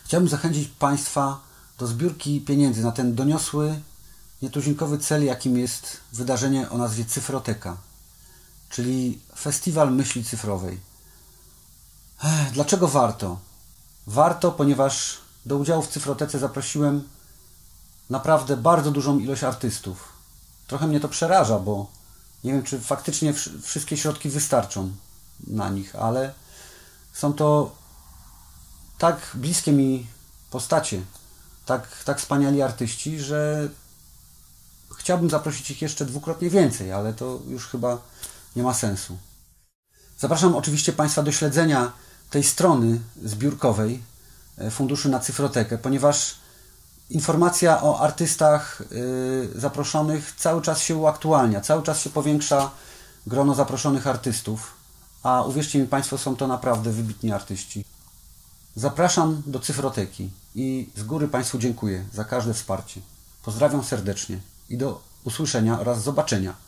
Chciałbym zachęcić Państwa do zbiórki pieniędzy na ten doniosły, nietuzinkowy cel, jakim jest wydarzenie o nazwie Cyfroteka, czyli Festiwal Myśli Cyfrowej. Dlaczego warto? Warto, ponieważ do udziału w Cyfrotece zaprosiłem naprawdę bardzo dużą ilość artystów. Trochę mnie to przeraża, bo nie wiem, czy faktycznie wszystkie środki wystarczą na nich, ale są to tak bliskie mi postacie, tak wspaniali artyści, że chciałbym zaprosić ich jeszcze dwukrotnie więcej, ale to już chyba nie ma sensu. Zapraszam oczywiście Państwa do śledzenia tej strony zbiórkowej Funduszy na Cyfrotekę, ponieważ informacja o artystach zaproszonych cały czas się uaktualnia, cały czas się powiększa grono zaproszonych artystów, a uwierzcie mi Państwo, są to naprawdę wybitni artyści. Zapraszam do Cyfroteki i z góry Państwu dziękuję za każde wsparcie. Pozdrawiam serdecznie i do usłyszenia oraz zobaczenia.